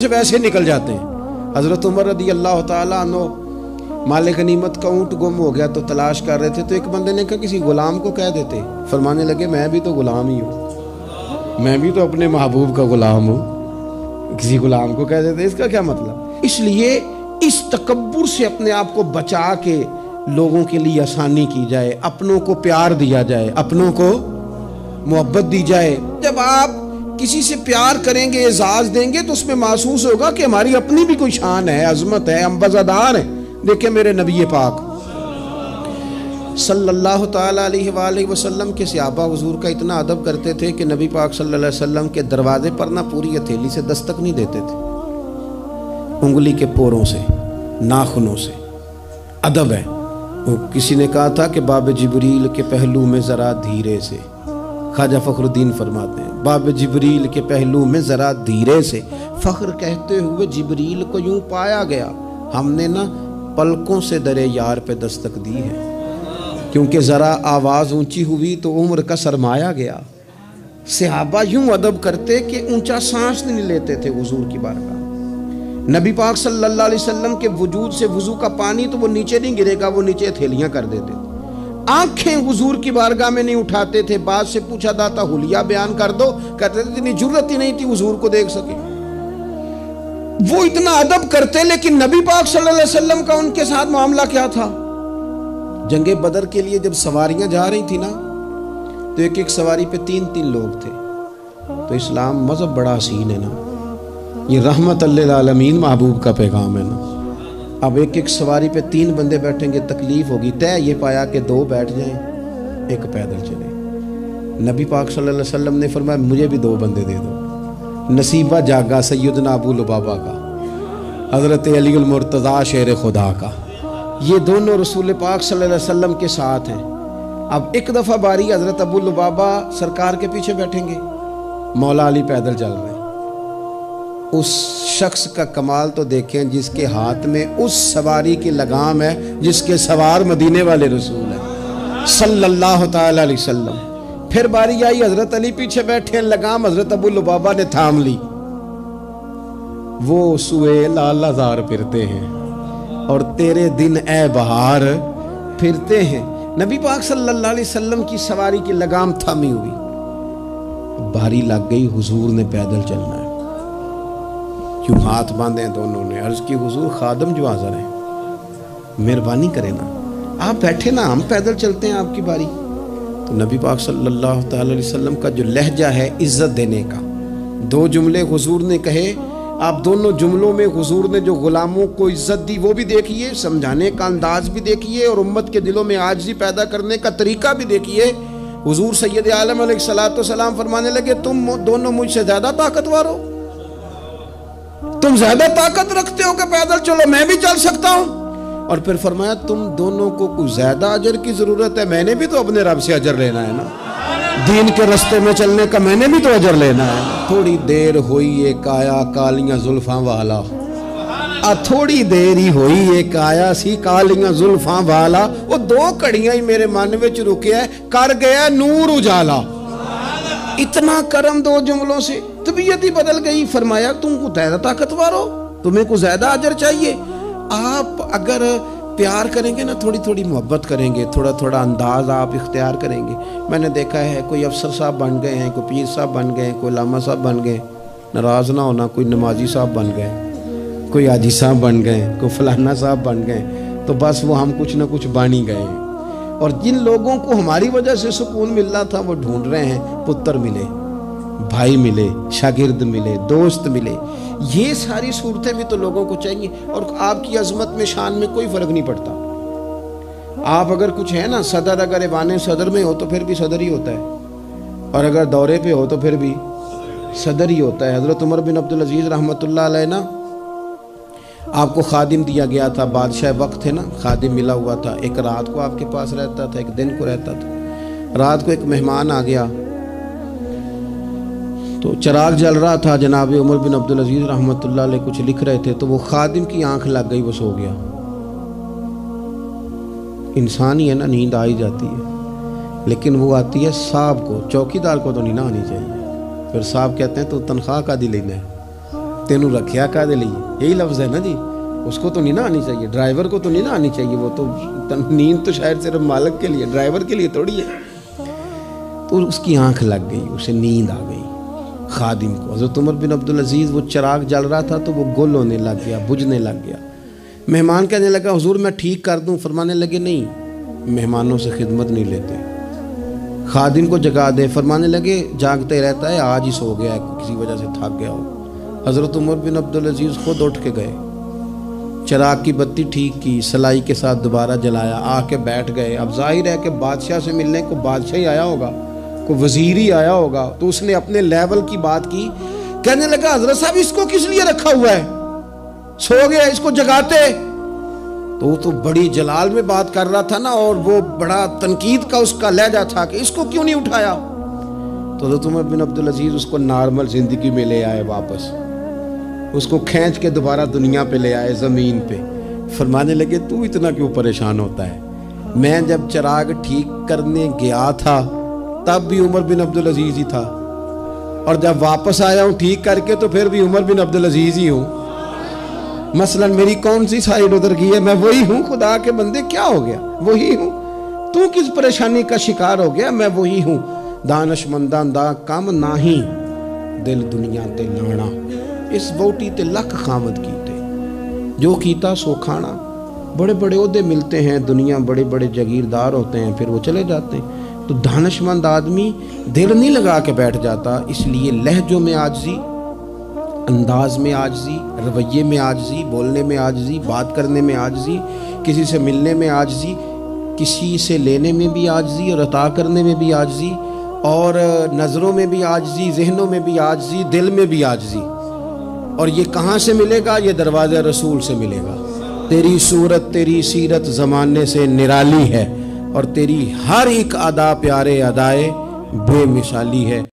ویسے نکل جاتے ہیں۔ حضرت عمر رضی اللہ تعالیٰ عنہ مال غنیمت کا اونٹ گم ہو گیا تو تلاش کر رہے تھے، تو ایک بندے نے کہا کسی غلام کو کہہ دیتے، فرمانے لگے میں بھی تو غلام ہی ہوں، میں بھی تو اپنے محبوب کا غلام ہوں، کسی غلام کو کہہ دیتے۔ اس کا کیا مطلب؟ اس لیے اس تکبر سے اپنے آپ کو بچا کے لوگوں کے لیے آسانی کی جائے، اپنوں کو پیار دیا جائے، اپنوں کو محبت دی جائے۔ جب آپ کسی سے پیار کریں گے، اعزاز دیں گے، تو اس میں محسوس ہوگا کہ ہماری اپنی بھی کوئی شان ہے، عظمت ہے، ہم وزادار ہیں۔ دیکھیں میرے نبی پاک صلی اللہ تعالیٰ علیہ وآلہ وسلم کے صحابہ حضور کا اتنا ادب کرتے تھے کہ نبی پاک صلی اللہ علیہ وسلم کے دروازے پر نہ پوری ہتھیلی سے دستک نہیں دیتے تھے، انگلی کے پوروں سے، ناخنوں سے۔ ادب ہے۔ کسی نے کہا تھا کہ باب جبریل کے پہلو میں ذرا دھیرے سے، خواجہ فخر الدین فرماتے ہیں باب جبریل کے پہلو میں ذرا دھیرے سے، فخر کہتے ہوئے جبریل کو یوں پایا گیا، ہم نے نا پلکوں سے درے یار پہ دستک دی ہے، کیونکہ ذرا آواز اونچی ہوئی تو عمر کا سرمایا گیا۔ صحابہ یوں ادب کرتے کہ اونچا سانس نہیں لیتے تھے حضور کی بارگاہ۔ نبی پاک صلی اللہ علیہ وسلم کے وجود سے وضو کا پانی تو وہ نیچے نہیں گرے گا، وہ نیچے تھیلیاں کر دیتے تھے۔ آنکھیں حضور کی بارگاہ میں نہیں اٹھاتے تھے۔ بعد سے پوچھا داتا حلیہ بیان کر دو، کہتے تھے اتنی جرت ہی نہیں تھی حضور کو دیکھ سکے۔ وہ اتنا ادب کرتے، لیکن نبی پاک صلی اللہ علیہ وسلم کا ان کے ساتھ معاملہ کیا تھا؟ جنگ بدر کے لیے جب سواریاں جا رہی تھی نا، تو ایک ایک سواری پہ تین تین لوگ تھے۔ تو اسلام مذہب بڑا حسین ہے نا، یہ رحمت للعالمین محبوب کا پیغام ہے نا۔ اب ایک ایک سواری پہ تین بندے بیٹھیں گے، تکلیف ہوگی۔ طے یہ پایا کہ دو بیٹھ جائیں، ایک پیدل چلے۔ نبی پاک صلی اللہ علیہ وسلم نے فرمایا مجھے بھی دو بندے دے دو۔ نصیبہ جاگا سیدنا ابو لبابہ کا، حضرت علی المرتضیٰ شیر خدا کا، یہ دونوں رسول پاک صلی اللہ علیہ وسلم کے ساتھ ہیں۔ اب ایک دفعہ باری حضرت ابو لبابہ سرکار کے پیچھے بیٹھیں گے، مولا علی پیدل چل رہے ہیں۔ اس شخص کا کمال تو دیکھیں جس کے ہاتھ میں اس سواری کی لگام ہے جس کے سوار مدینے والے رسول ہیں صلی اللہ تعالی علیہ وسلم۔ پھر باری آئی حضرت علی پیچھے بیٹھے، لگام حضرت ابو لبابہ نے تھام لی۔ وہ سوئے لال ہزار پھرتے ہیں اور تیرے دن اے بہار پھرتے ہیں۔ نبی پاک صلی اللہ علیہ وسلم کی سواری کی لگام تھامی ہوئی، باری لگ گئی، حضور نے پیدل چلنا ہے۔ کیوں ہاتھ باندھے دونوں نے، عرض کی حضور خادم جو حاضر ہیں، مہربانی کریں نا، آپ بیٹھے نا، ہم پیدل چلتے ہیں آپ کی باری۔ تو نبی پاک صلی اللہ تعالی علیہ وسلم کا جو لہجہ ہے عزت دینے کا، دو جملے حضور نے کہے، آپ دونوں جملوں میں حضور نے جو غلاموں کو عزت دی وہ بھی دیکھیے، سمجھانے کا انداز بھی دیکھیے، اور امت کے دلوں میں عاجزی پیدا کرنے کا طریقہ بھی دیکھیے۔ حضور سید عالم علیہ الصلوۃ والسلام فرمانے لگے تم دونوں مجھ سے زیادہ طاقتور ہو، تم زیادہ طاقت رکھتے ہو کہ پیدل چلو، میں بھی چل سکتا ہوں۔ اور پھر فرمایا تم دونوں کو کچھ زیادہ اجر کی ضرورت ہے، میں نے بھی تو اپنے رب سے اجر لینا ہے نا، دین کے رستے میں چلنے کا میں نے بھی تو اجر لینا ہے۔ تھوڑی دیر ہوئی ایک آیا کالیاں زلفاں والا، تھوڑی دیر ہی ہوئی ایک آیا سی کالیاں زلفاں والا، وہ دو کڑیاں ہی میرے من وچ رکے ہے، کر گیا نور اجالا۔ اتنا کرم دو جملوں سے، طبیعت ہی بدل گئی۔ فرمایا تم کو زیادہ طاقتور ہو، تمہیں کو زیادہ اجر چاہیے۔ آپ اگر پیار کریں گے نا، تھوڑی تھوڑی محبت کریں گے، تھوڑا تھوڑا انداز آپ اختیار کریں گے۔ میں نے دیکھا ہے کوئی افسر صاحب بن گئے ہیں، کوئی پیر صاحب بن گئے ہیں، کوئی علامہ صاحب بن گئے، ناراض نہ ہونا، کوئی نمازی صاحب بن گئے، کوئی حاجی صاحب بن گئے، کوئی فلانا صاحب بن گئے، تو بس وہ ہم کچھ نہ کچھ بن ہی گئے۔ اور جن لوگوں کو ہماری وجہ سے سکون ملنا تھا وہ ڈھونڈ رہے ہیں، پتر ملے، بھائی ملے، شاگرد ملے، دوست ملے۔ یہ ساری صورتیں بھی تو لوگوں کو چاہیے۔ اور آپ کی عظمت میں، شان میں کوئی فرق نہیں پڑتا۔ آپ اگر کچھ ہے نا، صدر اگر ایوان صدر میں ہو تو پھر بھی صدر ہی ہوتا ہے، اور اگر دورے پہ ہو تو پھر بھی صدر ہی ہوتا ہے۔ حضرت عمر بن عبدالعزیز رحمۃ اللہ علیہ نا، آپ کو خادم دیا گیا تھا، بادشاہ وقت تھے نا، خادم ملا ہوا تھا، ایک رات کو آپ کے پاس رہتا تھا، ایک دن کو رہتا تھا۔ رات کو ایک مہمان آ گیا تو چراغ جل رہا تھا، جناب عمر بن عبدالعزیز رحمۃ اللہ علیہ کچھ لکھ رہے تھے، تو وہ خادم کی آنکھ لگ گئی، وہ سو گیا۔ انسان ہی ہے نا، نیند آ ہی جاتی ہے، لیکن وہ آتی ہے صاحب کو، چوکیدار کو تو نہیں نہ آنی چاہیے۔ پھر صاحب کہتے ہیں تو تنخواہ کا دی لینا ہے، تینوں رکھیا کا دے لیے، یہی لفظ ہے نا جی. اس کو تو نہیں نہ آنی چاہیے، ڈرائیور کو تو نہیں نہ آنی چاہیے، وہ تو نیند تو شاید صرف مالک کے لیے، ڈرائیور کے لیے تھوڑی ہے. تو اس کی آنکھ لگ گئی، اسے نیند آ گئی خادم کو. حضرت عمر بن عبدالعزیز وہ چراغ جل رہا تھا تو وہ گل ہونے لگ گیا، بجھنے لگ گیا. مہمان کہنے لگا حضور میں ٹھیک کر دوں، فرمانے لگے نہیں، مہمانوں سے خدمت نہیں لیتے. خادم کو جگا دے، فرمانے لگے جاگتے رہتا ہے، آج ہی سو گیا ہے، کسی وجہ سے تھک گیا ہو. حضرت عمر بن عبدالعزیز خود اٹھ کے گئے، چراغ کی بتی ٹھیک کی، سلائی کے ساتھ دوبارہ جلایا، آ کے بیٹھ گئے. اب ظاہر ہے کہ بادشاہ سے ملنے کو بادشاہ ہی آیا ہوگا، کوئی وزیر ہی آیا ہوگا، تو اس نے اپنے لیول کی بات کی. کہنے لگا حضرت صاحب اس کو کس لیے رکھا ہوا ہے، سو گیا، اس کو جگاتے. تو وہ تو بڑی جلال میں بات کر رہا تھا نا، اور وہ بڑا تنقید کا اس کا لہجہ تھا کہ اس کو کیوں نہیں اٹھایا. تو حضرت عمر بن عبدالعزیز اس کو نارمل زندگی میں لے آئے واپس، اس کو کھینچ کے دوبارہ دنیا پہ لے آئے، زمین پہ. فرمانے لگے تو اتنا کیوں پریشان ہوتا ہے، میں جب چراغ ٹھیک کرنے گیا تھا تب بھی عمر بن عبدالعزیز ہی تھا، اور جب واپس آیا ہوں ٹھیک کر کے تو پھر بھی عمر بن عبدالعزیز ہی ہوں. مثلا میری کون سی سائیڈ ادھر گئی ہے، میں وہی ہوں. خدا کے بندے کیا ہو گیا، وہی ہوں. تو کس پریشانی کا شکار ہو گیا، میں وہی ہوں. دانش منداں دا کم نہیں، دل دنیا تے لانا، اس ووٹی تے لکھ خامد کیتے، جو کیتا سو کھانا. بڑے بڑے عہدے ملتے ہیں، دنیا بڑے بڑے جاگیردار ہوتے ہیں، پھر وہ چلے جاتے ہیں. تو دانش مند آدمی دل نہیں لگا کے بیٹھ جاتا. اس لیے لہجوں میں عاجزی، انداز میں عاجزی، رویے میں عاجزی، بولنے میں عاجزی، بات کرنے میں عاجزی، کسی سے ملنے میں عاجزی، کسی سے لینے میں بھی عاجزی، اور عطا کرنے میں بھی عاجزی، اور نظروں میں بھی عاجزی، ذہنوں میں بھی عاجزی، دل میں بھی عاجزی. اور یہ کہاں سے ملے گا؟ یہ دروازہ رسول سے ملے گا. تیری صورت تیری سیرت زمانے سے نرالی ہے، اور تیری ہر ایک ادا پیارے ادائے بے مثالی ہے.